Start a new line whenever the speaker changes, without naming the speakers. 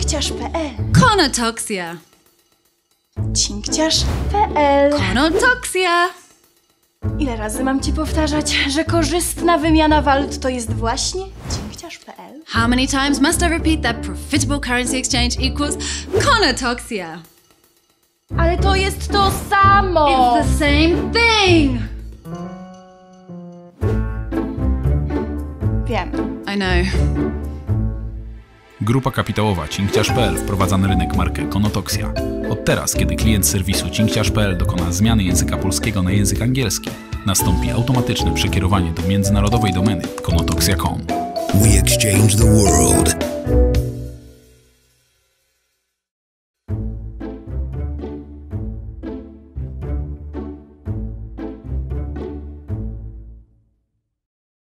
Cinkciarz.pl.
Konotoxia.
Cinkciarz.pl.
Konotoxia.
Ile razy mam ci powtarzać, że korzystna wymiana walut to jest właśnie Cinkciarz.pl?
How many times must I repeat that profitable currency exchange equals konotoxia?
Ale to jest to samo!
It's the same thing!
Wiem.
I know.
Grupa kapitałowa Cinkciarz.pl wprowadza na rynek markę Konotoxia. Od teraz, kiedy klient serwisu Cinkciarz.pl dokona zmiany języka polskiego na język angielski, nastąpi automatyczne przekierowanie do międzynarodowej domeny konotoxia.com.
We exchange the world.